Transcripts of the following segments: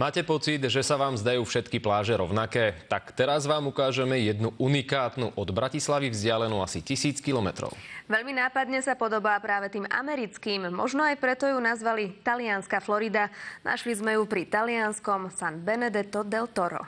Máte pocit, že sa vám zdajú všetky pláže rovnaké? Tak teraz vám ukážeme jednu unikátnu, od Bratislavy vzdialenú asi 1000 kilometrov. Veľmi nápadne sa podobá práve tým americkým. Možno aj preto ju nazvali Talianska Florida. Našli sme ju pri talianskom San Benedetto del Toro.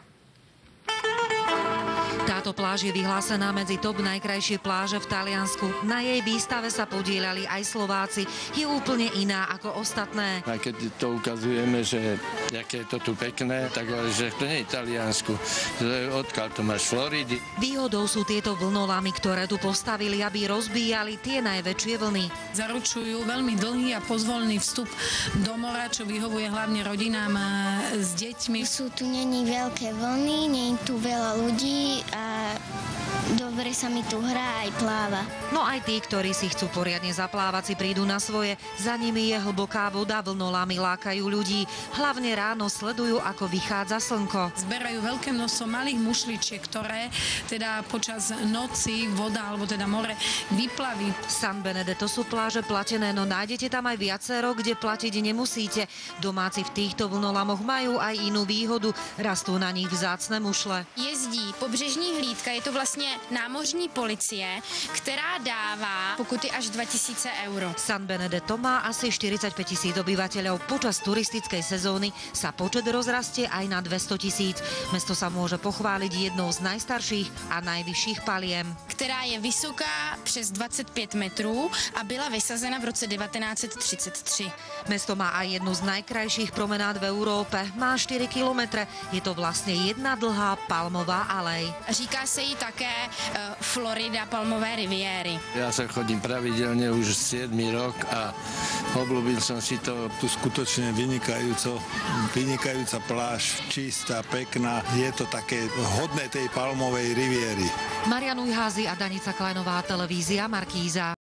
Táto pláž je vyhlásená medzi top najkrajšie pláže v Taliansku. Na jej výstave sa podieľali aj Slováci. Je úplne iná ako ostatné. A keď to ukazujeme, že aké je to tu pekné, tak že to nie je Taliansku. Odkiaľ to máš, Floridy. Výhodou sú tieto vlnolamy, ktoré tu postavili, aby rozbíjali tie najväčšie vlny. Zaručujú veľmi dlhý a pozvolný vstup do mora, čo vyhovuje hlavne rodinám s deťmi. Sú tu není veľké vlny, nie je tu veľa ľudí a dobre sa mi tu hrá aj pláva. No aj tí, ktorí si chcú poriadne zaplávať, si prídu na svoje. Za nimi je hlboká voda, vlnolamy lákajú ľudí. Hlavne ráno sledujú, ako vychádza slnko. Zberajú veľké množstvo malých mušličiek, ktoré teda počas noci voda, alebo teda more vyplaví. San Benedetto sú pláže platené, no nájdete tam aj viacero, kde platiť nemusíte. Domáci v týchto vlnolamoch majú aj inú výhodu. Rastú na nich vzácne mušle. Jezdí pobřežní hlídka, je to vlastně námořní policie, která dává pokuty až 2000 euro. San Benedetto má asi 45 000 obyvateľov. Počas turistickej sezóny sa počet rozrastie aj na 200 000. Mesto sa môže pochváliť jednou z najstarších a najvyšších paliem, která je vysoká přes 25 metrů a byla vysazena v roce 1933. Mesto má aj jednu z najkrajších promenád v Európe. Má 4 kilometre. Je to vlastne jedna dlhá palmová alej. Říká se jí také Florida palmové riviéry. Ja sa chodím pravidelne už 7. rok a obľúbil som si to. Tu skutočne vynikajúca pláž, čistá, pekná. Je to také hodné tej palmovej riviery. Marian Ujházy a Danica Kleinová, televízia Markíza.